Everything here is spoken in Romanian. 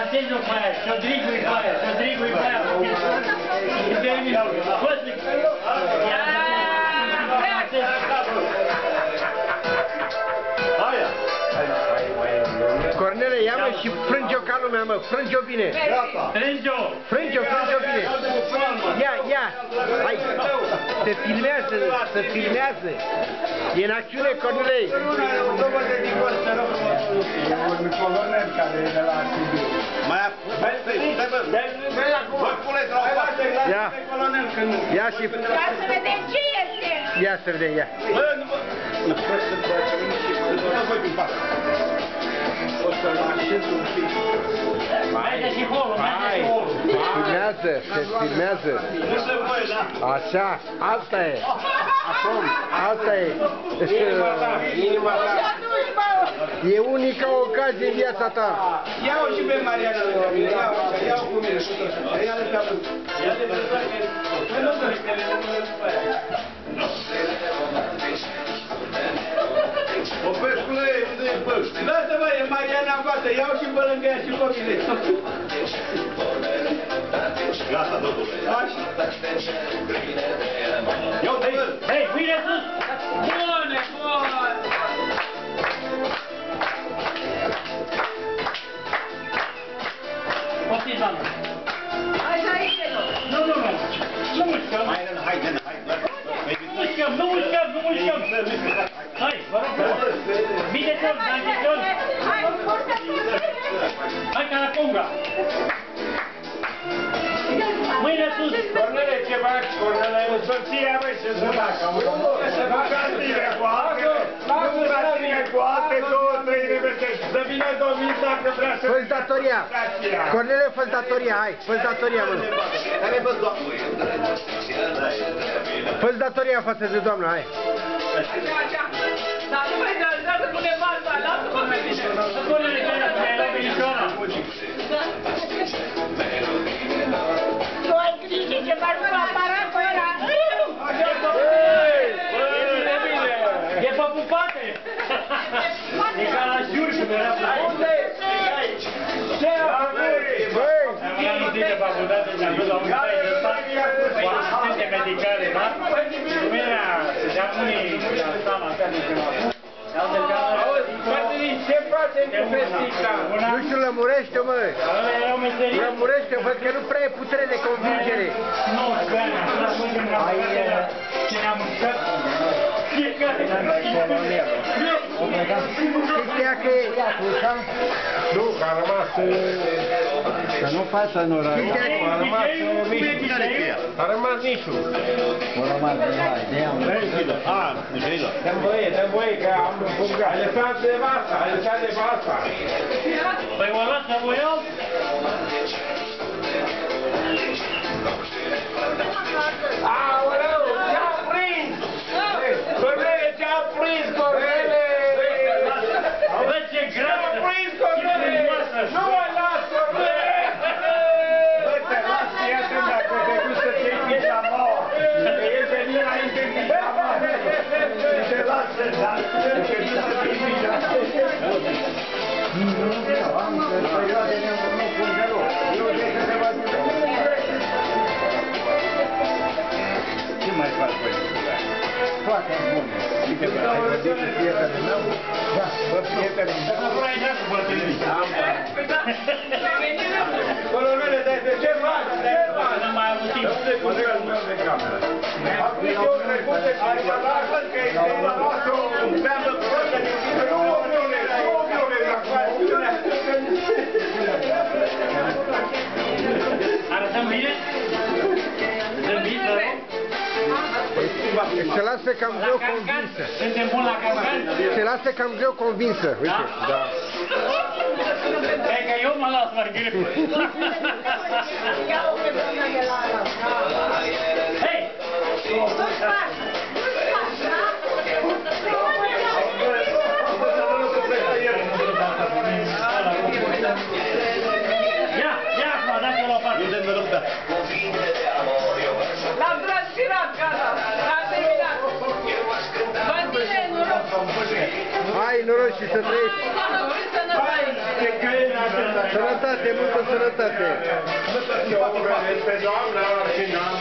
Atenție cu aia, Șodrigu-i cu aia, Șodrigu-i cu aia. E terminat. Costi! Ia! Aia! Cornele, ia-mă și frânge-o ca lumea, mă, frânge-o bine. Gata! Frânge-o! Frânge-o bine. Ia, hai, se filmează, E în acțiune, Cornelei. Un colonel care e de la Sibiu. Mai Bă, puneți la o parte. Ia și... Ia să vedem ce este! Ia să vedem, ia. Bă, nu mă... Nu pot să facem nici... Nu voi din față. O să mă așez un pic. Haide și holul, haide și holul. Se filmează. Nu se voi, da? Așa, asta e. Acum, asta e. Inima ta. E unica ocazie în viața ta. Ia-o și pe Mariana lângă mine, ia-o cu mine și tot. Ia-le pe apă. Popescule, unde e păști? Lasă-mă, e Mariana în față, ia-o și pe lângă ea și pe mine. Gata, domnule. Așa. Ia uite, bă! Hei, mâine sus! Bune, bune! Poftiți, doamnă! Hai să aici, Nu mușcăm! Nu mușcăm! Hai, vă rog frumos! Bine tot, Dante tot! Hai, forță! Hai ca la conga! Mâine sus! Cornele, ce faci, Cornele? Soția, băi, ce să facă? Să facă tine cu apă, nu tine cu apă, două, trei revetești. Să vină domnul dacă vrea să... Fă-ți datoria. Cornele, fă-ți datoria, hai. Fă-ți datoria, mă. Care vă doamnă? Fă-ți datoria față de doamnă, hai. Așa. Dar nu mai dă, să punem asta, lasă-mă pe mine. Să pune-le pe ea, pe Benișoara! Tu ai grijă ce faci cu aparatul ăla. E pe pupate! E ca la jur când era pe Unde? Ce averi? Băi! Am zis de facultate și am dus la un stai de stat cu asistente medicale, da? Lumea, se dea unii la sala asta de ceva. Auzi, Cătălin, ce facem cu festica? Nu știu, lămurește, mă. Era o meserie. Lămurește, văd că nu prea e putere de convingere. Nu, ce ne-am mușcat? Fiecare! Știa că e... Nu, că a rămas... Că nu faci să nu rău. A rămas Mișu. A rămas Mișu. Dăm voie, că am împungat. Ai lăsat nevasta. Păi o lasă voiau? Aoleu, ce-a prins! Cornele, ce-a prins, Cornele! Vezi ce grasă! Ce-a prins, Cornele! Nu mă las, Cornele! Bă, te las, iată, dacă te duci să te iei pijamaua. Că e venit înainte în pijamaua. Te lasă, da? Te duci să te iei pijamaua. Am perioade ne-am pus deloc. Eu de că te va duce. Ce mai faci, băi? Toate bune. Uite, bă, ai văzut cu prietenul meu? Da, bă, prietenul meu. Nu vrei dat cu bătrânii. Colonele, de ce faci? Ce faci? Nu mai am avut timp. Nu te colegul meu de cameră. Acum eu trecut de cineva, lasă că e de la noastră o beamă prostă din tine. Nu, omule, Arătăm bine? Zâmbit, vă rog? Se lasă cam greu convinsă. Suntem buni la cancan? Se lasă cam greu convinsă, uite. Da. Cred că eu mă las mai greu. Hei! Ia acum, dați-o la o parte. Unde mă rog, da? L-am transpirat, gata. L-am terminat. Bă, tine, noroc. Hai, ai noroc și să trăiești. Sănătate, multă sănătate. Eu o pe doamna și n-am